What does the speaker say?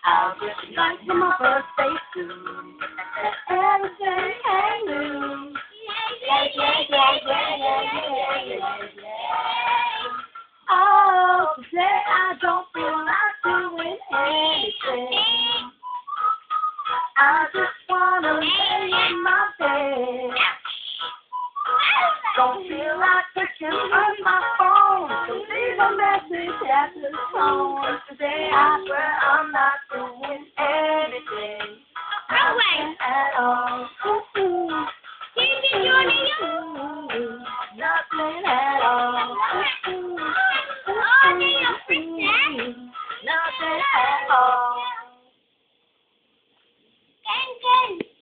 I'll just like for my birthday too. Everything ain't new. Yeah, yeah, yeah, yeah, yeah, yeah, yeah, yeah. Oh, today I don't feel like doing anything. I just wanna lay in my bed. Don't feel like picking up my phone to leave a message at the tone. Today I swear I'm not doing anything. Nothing at all. Nothing at all. Nothing at all.